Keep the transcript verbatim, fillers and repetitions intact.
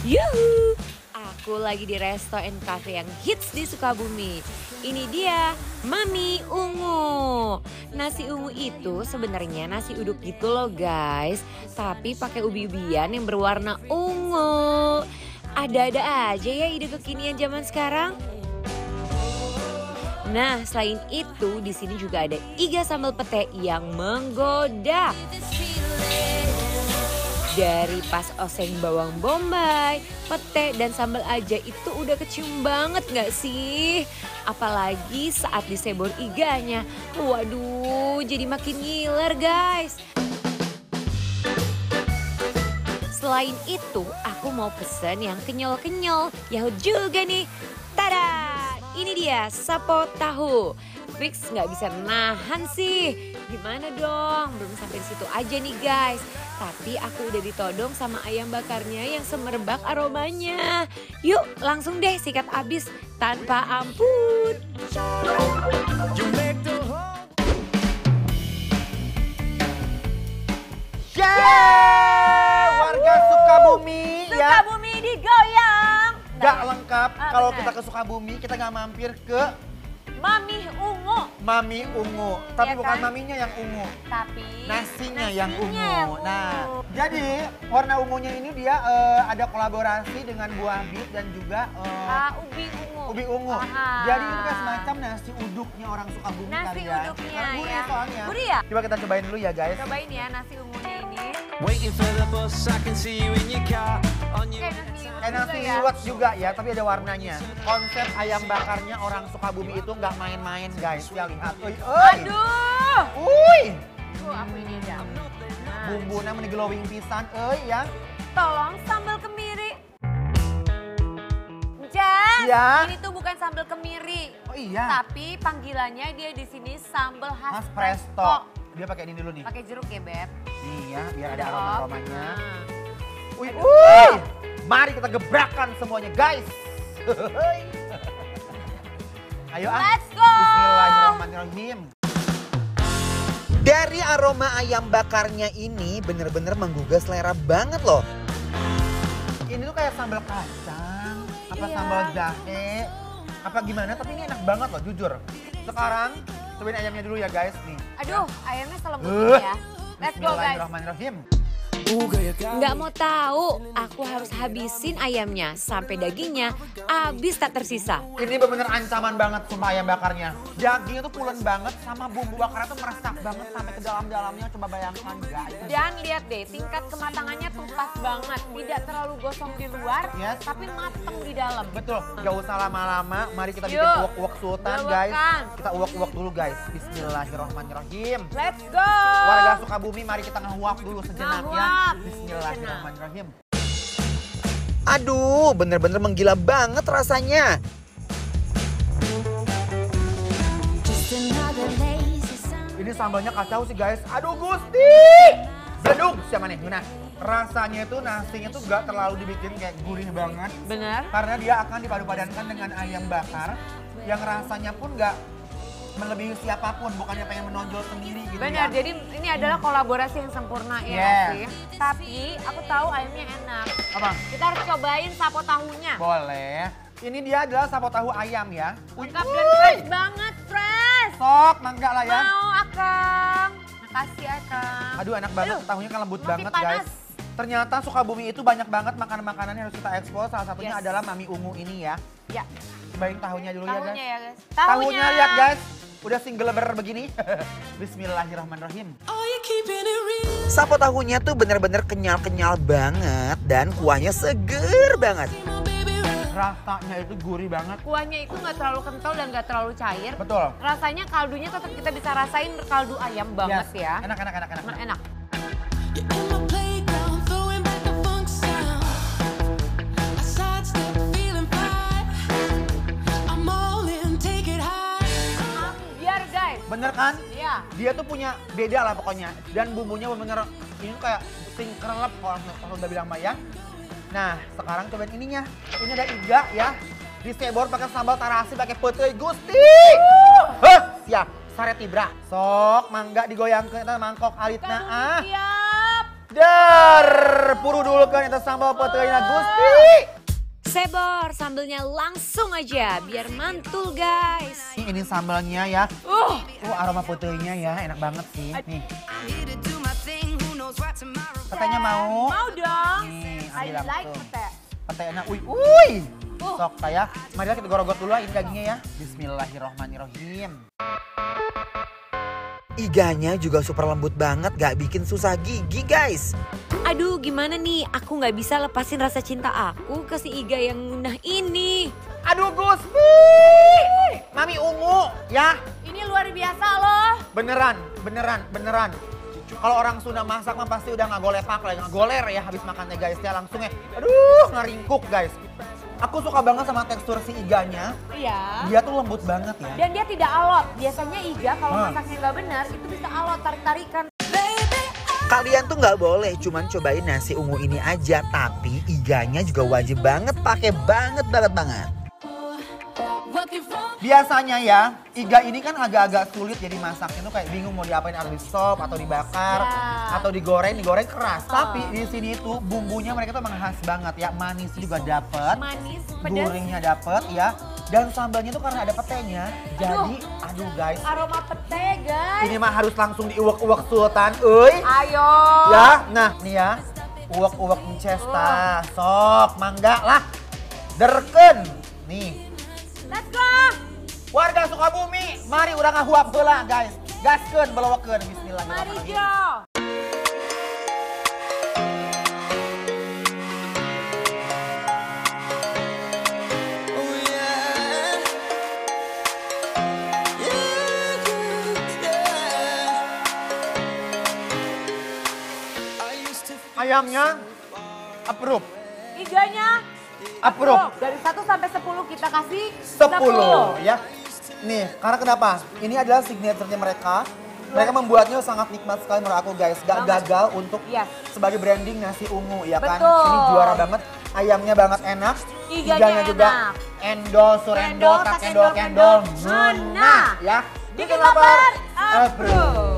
Yuhu, aku lagi di resto and cafe yang hits di Sukabumi. Ini dia Mami Ungu. Nasi ungu itu sebenarnya nasi uduk gitu loh guys, tapi pakai ubi-ubian yang berwarna ungu. Ada-ada aja ya ide kekinian zaman sekarang. Nah, selain itu di sini juga ada iga sambal pete yang menggoda. Dari pas oseng bawang bombay, pete dan sambal aja itu udah kecium banget gak sih? Apalagi saat disebor iganya. Waduh, jadi makin ngiler guys. Selain itu, aku mau pesen yang kenyal-kenyal. Yahut juga nih. Tada! Ini dia sapo tahu. Fix gak bisa nahan sih. Gimana dong? Belum sampai situ aja nih guys. Tapi aku udah ditodong sama ayam bakarnya yang semerbak aromanya. Yuk langsung deh sikat abis tanpa ampun. Yeay! Warga Sukabumi ya. Sukabumi digoyang. Gak lengkap Ah, kalau bener. kita ke Sukabumi kita gak mampir ke Mami Ungu. Mami Ungu. Tapi Iya bukan kan? maminya yang ungu. Tapi Nasinya, yang ungu. yang ungu. Nah, jadi warna ungunya ini dia eh, ada kolaborasi dengan buah bit dan juga eh, Ah, ubi ungu. ubi ungu. Ah. Jadi ini kayak semacam nasi uduknya orang Sukabumi Nasi kali ya. uduknya Karena gurih ya. soalnya. Gurih ya? Coba kita cobain dulu ya guys. Cobain ya nasi ungunya ini. Waiting for the bus, I can see you in your car. On your Kayak nasi liwet Kayak nasi juga ya. liwet juga ya, tapi ada warnanya. Konsep ayam bakarnya orang Sukabumi itu nggak main-main guys. Ya lihat. Uy, uy. Aduh. Uy. Tuh aku ini aja. Nah, Bumbunya meni glowing pisan euy ya. tolong sambal kemiri. Jas, Iya. ini tuh bukan sambal kemiri. Oh iya. Tapi panggilannya dia di sini sambal khas Mas Presto. Dia pakai ini dulu nih. Pakai jeruk ya, Beb. Nih ya, biar ada Dok. aroma-aromanya. Nah. Uy, uy. Mari kita gebrakan semuanya guys. Ayo ah. Let's go. Bismillahirrahmanirrahim. Dari aroma ayam bakarnya ini bener-bener menggugah selera banget loh. Ini tuh kayak sambal kacang, apa Iya. sambal jahe, apa gimana, tapi ini enak banget loh jujur. Sekarang cobain ayamnya dulu ya guys nih. Aduh, ayamnya selembut Uh. ya. Let's go guys. Bismillahirrahmanirrahim. Nggak mau tahu, aku harus habisin ayamnya sampai dagingnya habis tak tersisa. Ini bener-bener ancaman banget sumpah ayam bakarnya. Dagingnya tuh pulen banget sama bumbu bakarnya tuh meresap banget sampai ke dalam-dalamnya. Coba bayangkan guys. Dan lihat deh, tingkat kematangannya tuh pas banget. Tidak terlalu gosong di luar, Yes. tapi mateng di dalam. Betul, gak usah lama-lama. Mari kita bikin Yuk. uwak-uwak sultan Uwak-uwakan. guys. Kita uwak-uwak dulu guys. Bismillahirrahmanirrahim. Let's go! Warga Sukabumi mari kita ngehuap dulu sejenak ya. Ngehuap. Bismillahirrahmanirrahim. Aduh, bener-bener menggila banget rasanya. Ini sambalnya kacau sih guys. Aduh Gusti. Bedug siapa nih? Nah, rasanya itu nasinya tuh gak terlalu dibikin kayak gurih banget. Bener? Karena dia akan dipadu-padankan dengan ayam bakar yang rasanya pun gak melebihi siapapun. Bukannya pengen menonjol sendiri gitu Bener, ya. jadi ini adalah kolaborasi yang sempurna ya Yeah. sih. Tapi aku tahu ayamnya enak. Apa? Kita harus cobain sapo tahunya. Boleh. Ini dia adalah sapo tahu ayam ya. Uy, Lengkap dan uy. fresh banget, fresh. Sok, mangga lah ya. Mau Akang. Makasih Akang. Aduh enak banget, Aduh, tahunya kan lembut makin banget panas. guys. Ternyata Sukabumi itu banyak banget makanan-makanan yang harus kita ekspor. Salah satunya Yes. adalah Mami Ungu ini ya. Ya, Cobain tahunya dulu ya guys. tahunya ya guys. Tahunya lihat guys. Udah single ber begini. Bismillahirrahmanirrahim. Sapo tahunya tuh bener-bener kenyal-kenyal banget. Dan kuahnya seger banget. Rasanya itu gurih banget. Kuahnya itu nggak terlalu kental dan nggak terlalu cair. Betul. Rasanya kaldunya tetap kita bisa rasain kaldu ayam banget Yes. ya. Enak, enak, enak, enak. Emang enak. Biar guys. Bener kan? Iya. Dia tuh punya beda lah pokoknya. Dan bumbunya bener-bener ini kayak sing kerelep kalau kalau udah bilang Mbak ya. Nah, sekarang cobain ininya. Ini ada iga ya. Disebor pakai sambal tarasi pakai putih Gusti. Heh, siap. Sare tibra. Sok, mangga digoyangkeun eta mangkok alitna ah. Siap. Der, puru dulu kan eta sambal peuteuina Gusti. Sebor sambelnya langsung aja biar mantul guys. Ini, ini sambalnya ya. Uh, Oh, aroma peuteuinya ya, enak banget sih. Nih. Petenya mau? mau dong. Nih, I ambil like langsung. pete. Petenya, uy, uy. Uh. Sok saya. Mari kita gorogot dulu lah ini dagingnya ya. Bismillahirrohmanirrohim. Iganya juga super lembut banget, gak bikin susah gigi guys. Aduh gimana nih, aku nggak bisa lepasin rasa cinta aku ke si Iga yang nah ini. Aduh Gusti, Mami Ungu ya. Ini luar biasa loh. Beneran, beneran, beneran. Kalau orang Sunda masak mah pasti udah ngagolepak lah, ngagoler ya habis makannya guys ya langsung ya. Aduh ngaringkuk guys. Aku suka banget sama tekstur si iganya. Iya. Dia tuh lembut banget ya. Dan dia tidak alot. Biasanya Iga kalau Hmm. masaknya nggak benar itu bisa alot, tarik-tarikan. Kalian tuh nggak boleh cuman cobain nasi ungu ini aja, tapi iganya juga wajib banget pakai banget banget banget. Biasanya ya, iga ini kan agak-agak sulit jadi masaknya tuh kayak bingung mau diapain, atau di sop atau dibakar Ya. atau digoreng, digoreng keras. Tapi di sini tuh bumbunya mereka tuh emang khas banget ya, manis juga dapet, Manis, pedas. gurihnya dapet ya, dan sambalnya tuh karena ada petenya, jadi aduh guys, Aroma pete guys. ini mah harus langsung diuwek-uwek sultan, euy. Ayo. Ya, nah nih ya, uwek-uwek mencesta, sok, mangga lah, derken, nih. Let's go. Warga Sukabumi, mari udah ngahuap heula guys, gaskeun belewekeun, Mari bismillahirrahmanirrahim. Jo. Oh yeah. Yeah, yeah. I used to Ayamnya, approve, Iganya approve, dari satu sampai sepuluh kita kasih sepuluh ya. Nih, karena kenapa? Ini adalah signature-nya mereka. Mereka membuatnya sangat nikmat sekali menurut aku guys. Gak Banget. gagal untuk Yes. sebagai branding nasi ungu ya kan. Betul. Ini juara banget. Ayamnya banget enak. Iganya juga enak. endol, surendol, Endol, tak tak endol, endol, kendol. kendol. Nah, ya. Bikin lapar, approve.